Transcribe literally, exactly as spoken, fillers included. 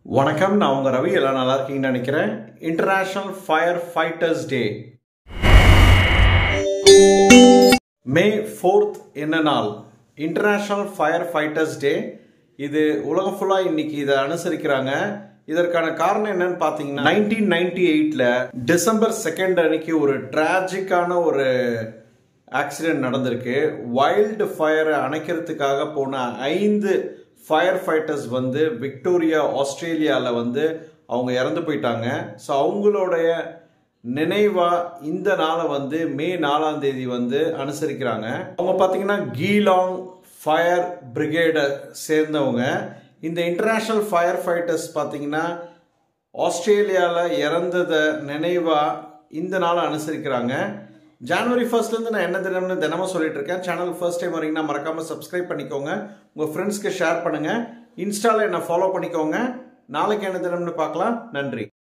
வணக்கம், நான் உங்க ரவி. எல்லாம் நல்லா இருக்கீங்கன்னு நினைக்கிறேன். International fire fighters day may fourth என்ன நாள்? International fire fighters day. இது உலகம் ஃபுல்லா இன்னைக்கு இதை அனுசரிக்கிறாங்க. இதற்கான காரணம் என்னன்னு பாத்தீங்கன்னா, நைன்டீன் நைன்டி எயிட்ல டிசம்பர் செகண்ட் அன்னைக்கு ஒரு டிராஜிக்கான ஒரு ஆக்சிடென்ட் நடந்திருக்கு. வைல்டு ஃபயரை அணைக்கிறதுக்காக போன ஐந்து ஃபயர் ஃபைட்டர்ஸ் வந்து விக்டோரியா ஆஸ்திரேலியாவில் வந்து அவங்க இறந்து போயிட்டாங்க. ஸோ அவங்களுடைய நினைவா இந்த நாளை வந்து மே நாலாம் தேதி வந்து அனுசரிக்கிறாங்க. அவங்க பார்த்தீங்கன்னா கீலாங் ஃபயர் பிரிகேடை சேர்ந்தவங்க. இந்த இன்டர்நேஷ்னல் ஃபயர் ஃபைட்டர்ஸ் பார்த்தீங்கன்னா ஆஸ்திரேலியாவில் இறந்ததை நினைவா இந்த நாளை அனுசரிக்கிறாங்க. ஜனவரி ஃபர்ஸ்ட்லேருந்து நான் என்ன தினம்னு தினமும் சொல்லிட்டு இருக்கேன். சேனல் ஃபர்ஸ்ட் டைம் வரீங்கன்னா மறக்காமல் சப்ஸ்கிரைப் பண்ணிக்கோங்க, உங்கள் ஃப்ரெண்ட்ஸ்க்கு ஷேர் பண்ணுங்கள், இன்ஸ்டாவில் என்னை ஃபாலோ பண்ணிக்கோங்க. நாளைக்கு என்ன தினம்னு பார்க்கலாம். நன்றி.